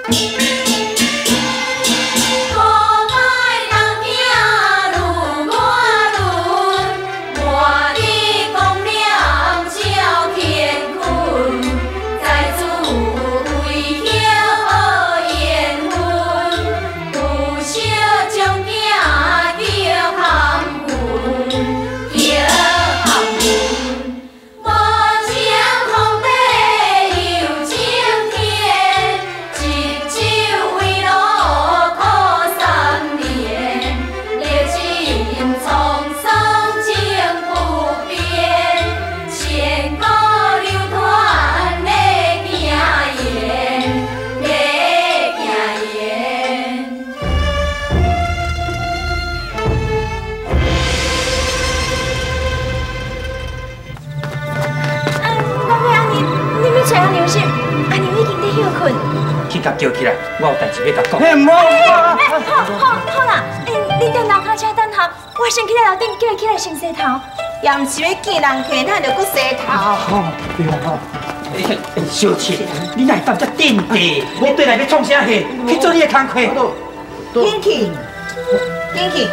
甲叫起来，我有代志要甲讲。 嘿，唔好！ 好啦，你踮楼骹车等候，我先去在楼顶叫伊起来先洗头。 也唔是要见人客，咱就搁洗头。 好，对啦好。小七，你哪会放遮顶地？你对来要创啥戏？去做你的工课。 紧去，紧去。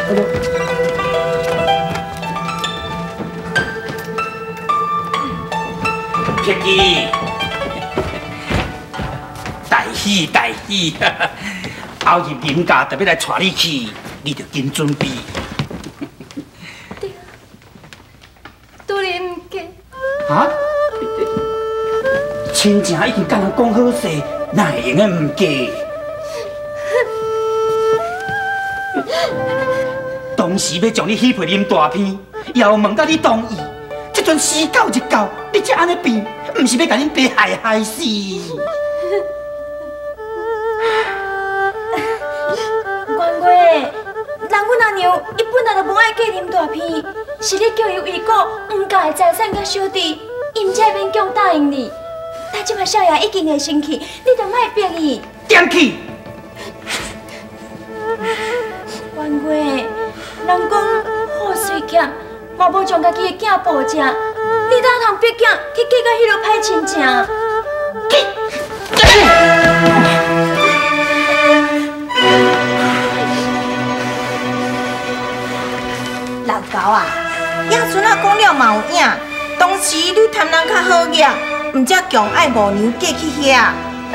撇记。大喜！后日林家特别来带你去，你着紧准备。 对啊，都然唔嫁。 啊？亲情已经甲人讲好势，哪会用个唔嫁？当时要将你许配啉大片，又问到你同意，这阵时到一到，你才安尼变，唔是要甲恁爸害死？ 人阮阿娘，伊本来就无爱嫁啉大片，是你叫伊为顾黄家的财产甲小弟，伊唔才勉强答应你。但即摆少爷已经会生气，你着莫逼伊。 点去！ 关贵，人讲好水俭，嘛无将家己的囝保正，你哪通逼囝去嫁到迄落歹亲情？ 老高啊，野孙仔讲了嘛有影，当时你贪人较好业，唔则强爱母娘嫁去遐。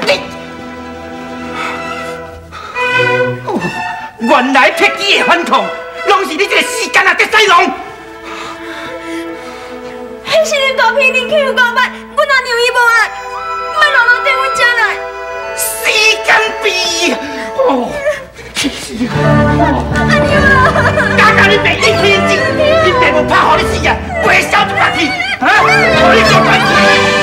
原来撇记的反抗，拢是你这个死奸啊！在西龙。 迄是恁大片恁欺负我捌，阮阿娘伊无爱，莫老老对阮遮来。 死奸婢！哦， 阿娘啊！ 家家你病你天真，你爸无拍好你死啊，袂晓就白去，啊！我你做白去。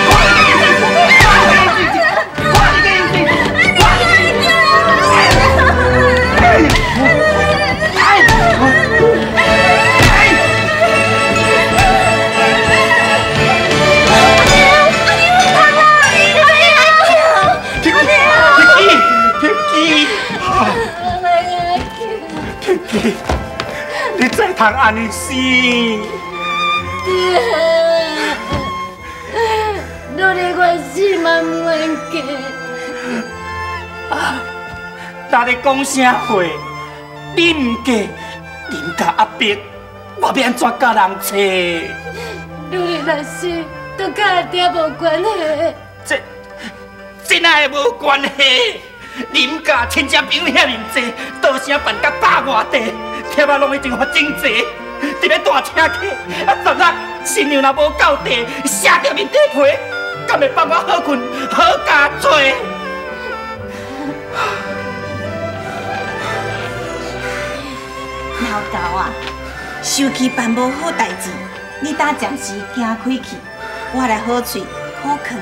你再通安尼死？ 爹，努力我死嘛唔愿嫁。 啊！哪咧讲啥话？你唔嫁，林家压迫，我要安怎甲人找？ 努力若死，都甲阿爹无关系。 这哪会无关系？林家亲戚朋友遐尼济，道声办甲百外地，贴啊拢已经发真济，特别大车客，昨仔新娘若无到地，写着面底皮，敢会放我好困好加做？ 老高啊，受气办无好代志，你打暂时行开去，我来好嘴好劝。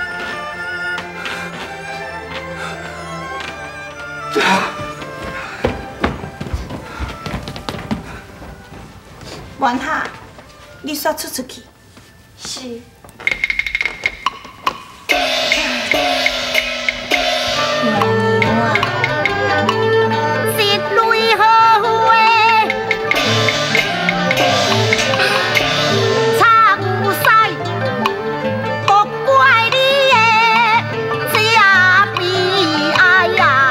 元夏，你煞出去。 是。 怪你的这悲哀呀！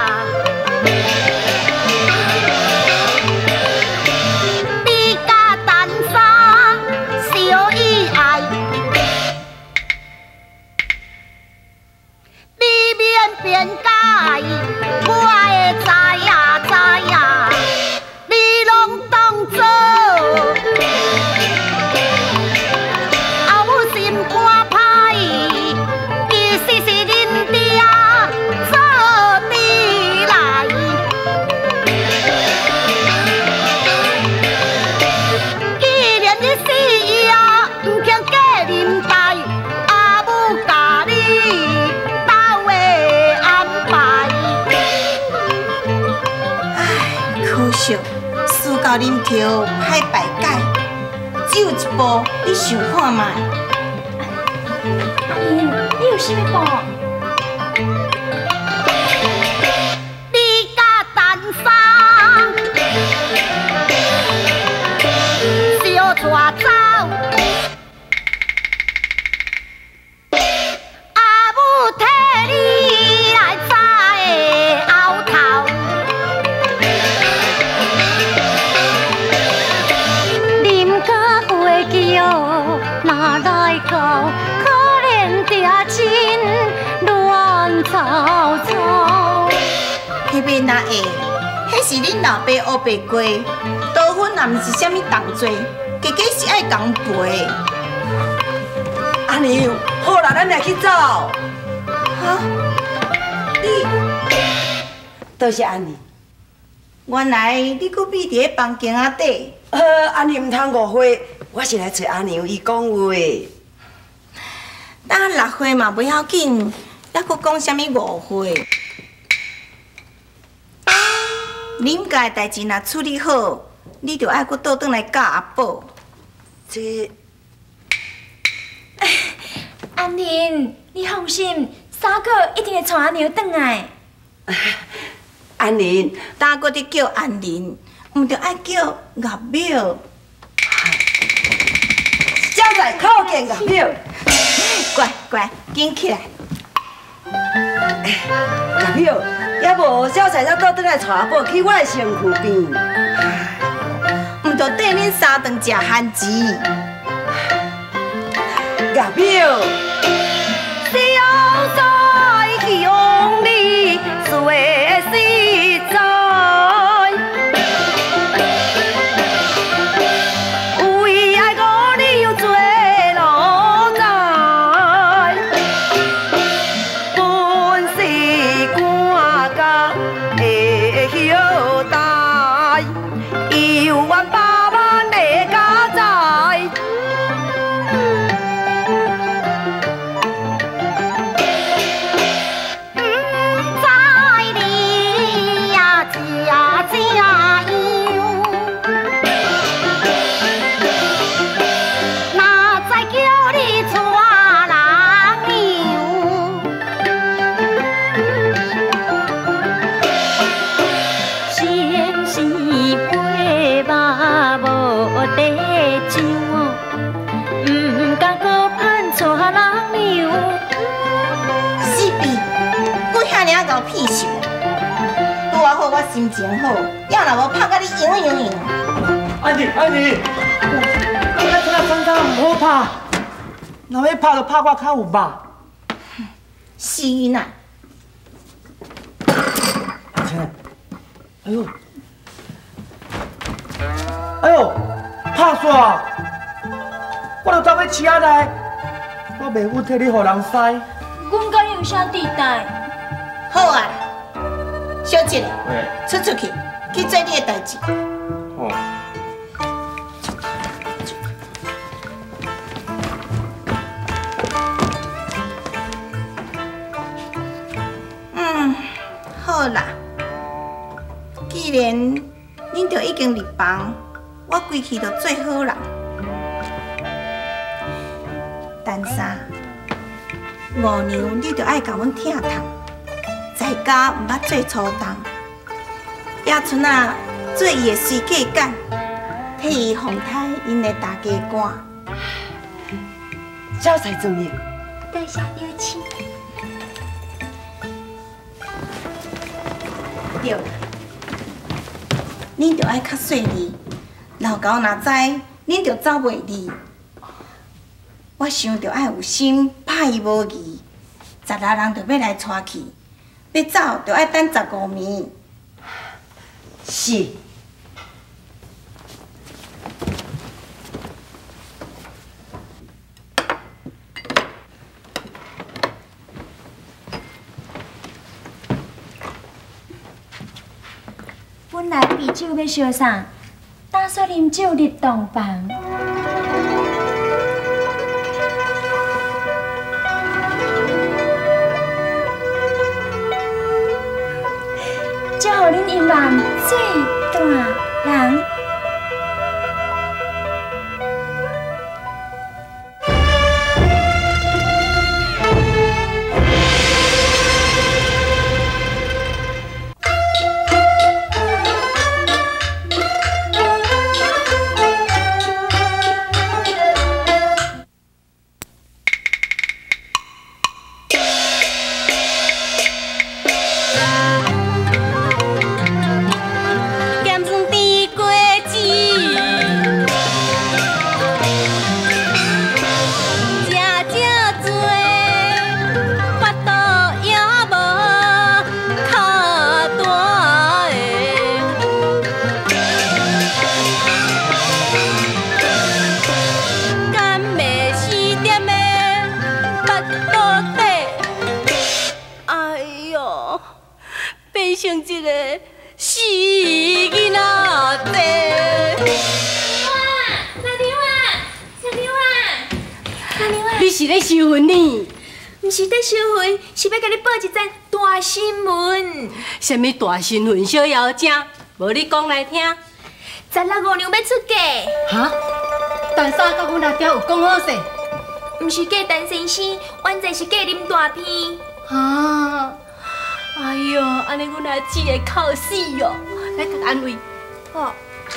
朝啉酒歹排解，只有一步，你想看卖？ 你有啥要报？ 你甲单衫小抓走。 迄边哪会？迄是恁老爸学白过，刀粉也毋是啥物动作，家家是爱共赔。 阿娘，好啦，咱来去走。 哈？你多谢阿娘。 原来你搁秘伫个房间仔底。 阿娘唔通误会，我是来找阿娘伊讲话。 等落花嘛袂要紧，还搁讲啥物误会？恁家代志若处理好，你就爱搁倒转来教阿宝。 这安玲，你放心，三哥一定会带阿娘转来。 阿娘， 当搁伫叫安玲，毋着爱叫月苗。 小仔靠近月苗。 乖乖，紧起来。 月苗，也无小菜才倒转来带阿宝去我的身躯边。 毋着缀恁三顿食番薯。 月苗， 小菜向你随时在，为爱我你又做路在，本是赶甲会晓待，犹原百万的家财。 屁事！拄啊好，我心情好，要若无拍甲你赢。 安妮，你看这张张唔好拍，若要拍就拍我较有肉。 是呐。 哎呦，拍煞！我就走去车内，我袂稳替你互人塞。 阮甲你有啥地带？ 好啊，小姐，出去，去做你的代志。 哦。 好啦，既然恁就已经入房，我规气就做好人。但是五娘，你就爱甲阮疼痛。在家毋捌做粗重，野村仔做伊的水嫁干，替伊奉太因的大家官。 小菜怎样？ 多谢刘亲。 对啦，恁着爱较细腻，老高若知，恁着走袂离。我想着爱有心，拍伊无义，16人着要来带去。要走就要等15暝。 是。 本来啤酒要烧啥，打算啉酒入洞房。祝贺恁姻缘最大人。 变成一个死囡仔仔。你是咧收魂呢？ 毋是在收魂，是要甲你报一件大新闻。 什么大新闻？小妖精，无你讲来听。 十六五娘要出嫁。 哈？但三甲阮阿爹有讲好势？ 毋是嫁陈先生，完全是嫁林大片。 啊！哎哟，安尼阮阿姊会哭死哦！来甲安慰。 好。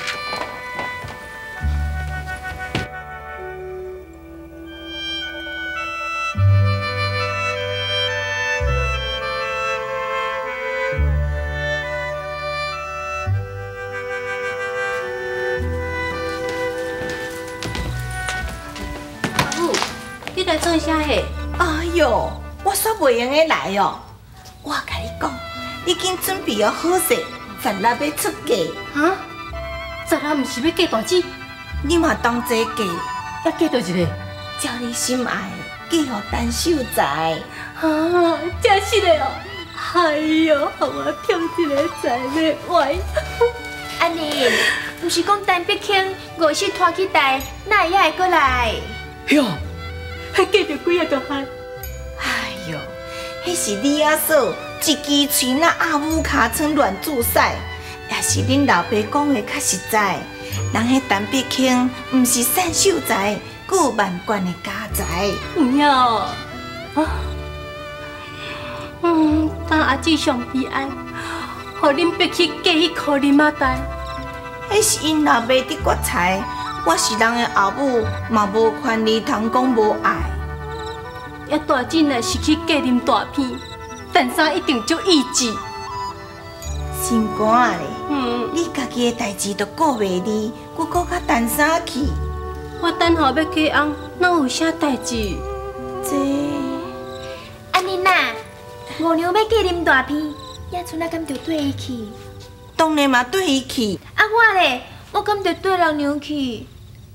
你来做啥嘿？ 哎哟，我煞袂用的来哦。我甲你讲，已经准备好势，16要出嫁。 哈？16毋是要嫁大姊？ 你嘛当这嫁， 要嫁倒一个？ 照你心爱，嫁予陈秀才。 啊，真是的哦！哎哟，互我添一个财要歪。 安尼，毋是讲陈碧卿5时拖去台，哪会还会过来？ 哟，还嫁着几个大汉？ 哎哟，迄是你阿嫂一支喙那阿母尻川乱注屎，也是恁老爸讲的较实在。人迄陈碧卿毋是善秀才，佫有万贯的家财。 有影哦。当阿姊上悲哀，互恁逼去嫁迄箍林仔代。 迄是因老爸伫决财，我是人的后母，嘛无权利通讲无爱。 也大姊若是去嫁林大片，陈三一定足意志。 心肝咧，你家己的代志都顾袂哩，佫顾甲陈三去。 我等候要嫁翁，哪有啥代志？ 这安尼呐，五娘要嫁林大片，野村啊敢着对伊去？ 当然嘛对伊去。 啊我咧，我敢着对六娘去？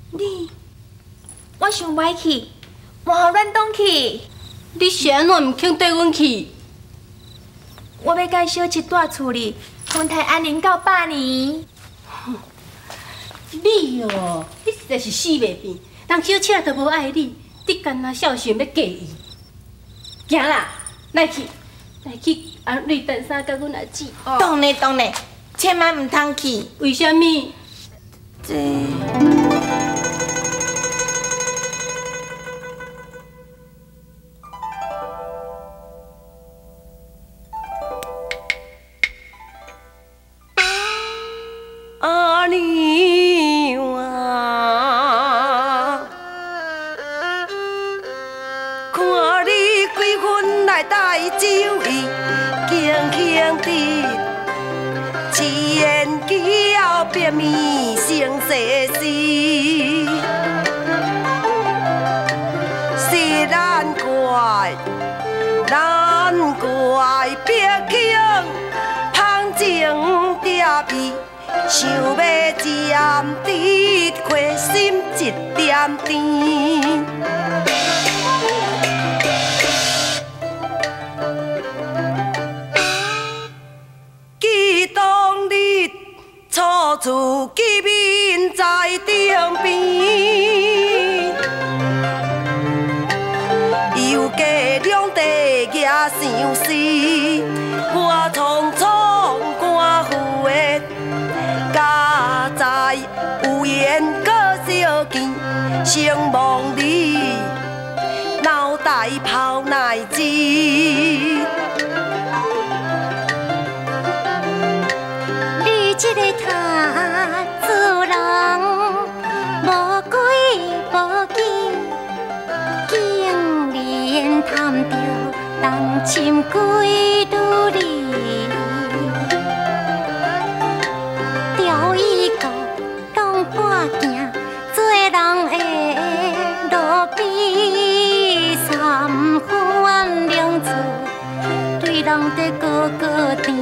我想歹去，莫互阮挡去。 你是安怎毋肯对阮去？ 我要甲小七住厝里，丰台安宁到8年。 你哦，你实在是死袂变，人小七都无爱你，你干那孝顺要嫁伊？行啦，来去，安慰陈三甲阮阿姊。 当然，千万唔通去。 为什么？ 这阿娘啊，看你几分来带酒意，轻轻地，千机后变面成世事，是难怪别去芳情蝶意。想要占得亏心一点甜，记当日初次见面在顶边，又加两地举相思，我匆匆赶赴的。家在有缘搁相见，承望你脑袋泡奶子。 你这个他做人无鬼无见，竟然贪着动心几度哩。半行做人的路边，三番两次对人在高高甜。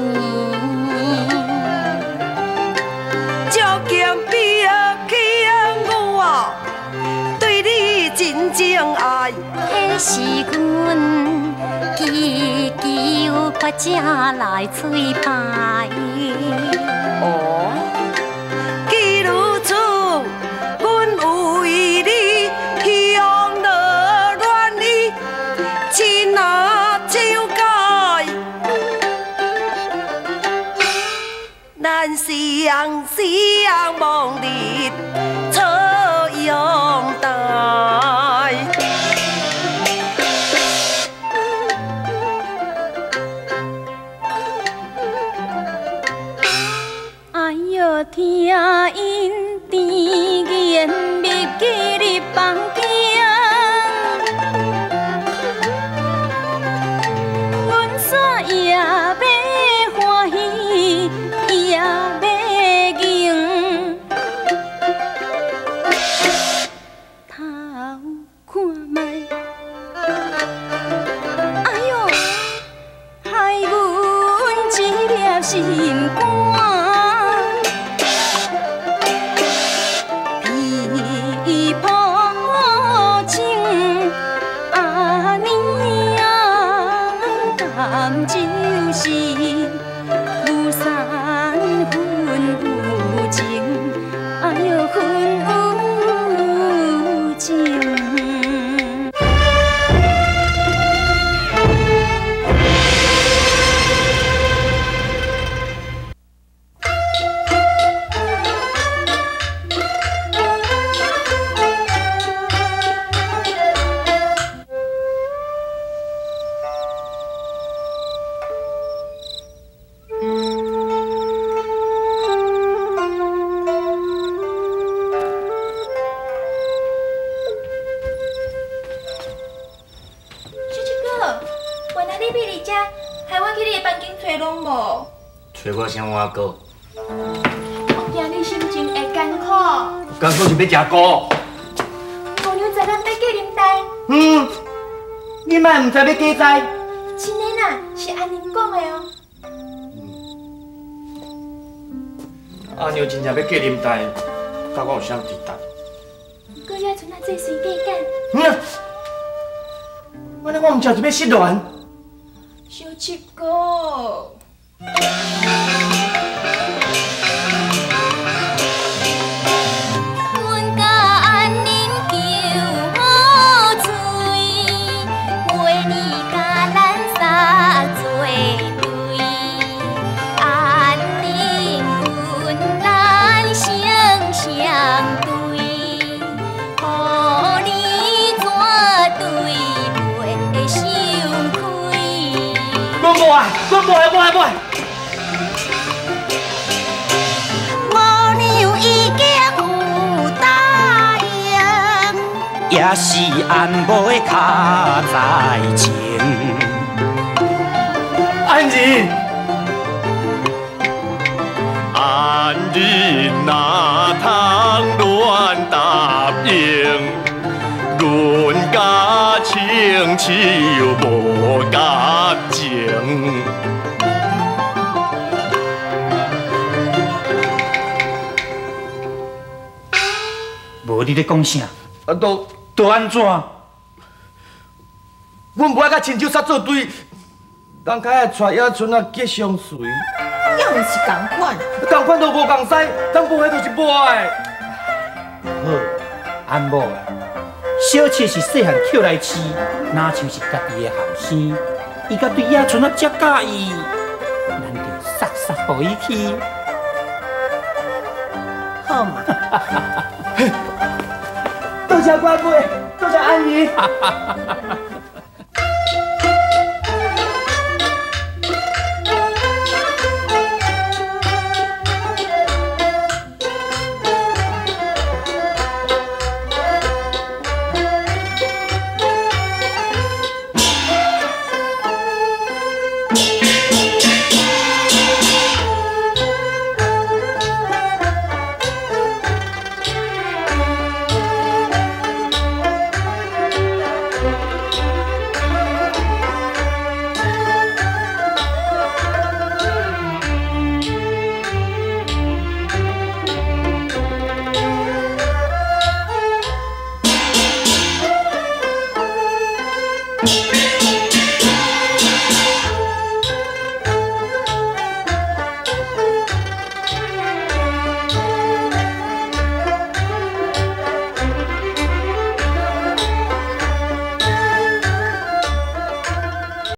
照镜比起我对你真正爱， 迄是阮祈求快我才来催拜。 哦，既如此，阮为你向了愿意，亲啊手改，咱相望日错拥戴。 哎哟，听因甜言蜜语入房间，阮煞也要欢喜，也要敬。头看卖，哎哟，害阮一粒心肝。就是有三分有情，哎哟，分有情。 找我啥碗糕？ 我惊你心情会艰苦。 艰苦是要食糕。 姑娘知咱要嫁林台。 你莫唔知要嫁在？ 真的啦，是安尼讲的哦。 阿娘真正要嫁林台，甲我有啥抵达？ 不过也剩下这随嫁干。 安尼我唔食就要失恋。 小七哥。 阮甲安宁求好嘴，每年甲咱三做对。安宁阮咱成相对，予你绝对袂羞愧。 我无爱，我无爱，无爱，无爱。也是安妹卡在情，安仁，安仁哪通乱答应？阮甲亲像无感情。无你咧讲啥？都安怎？阮无爱甲亲手煞作对，人家爱带野村啊结相随， 也毋是同款。 同款都无共使，咱无爱就是无爱。好，安某，小七是细汉捡来饲，哪像是家己的后生？伊甲对野村啊遮介意，咱就杀杀互伊去。 好嘛。 多谢官妹，多谢安姨。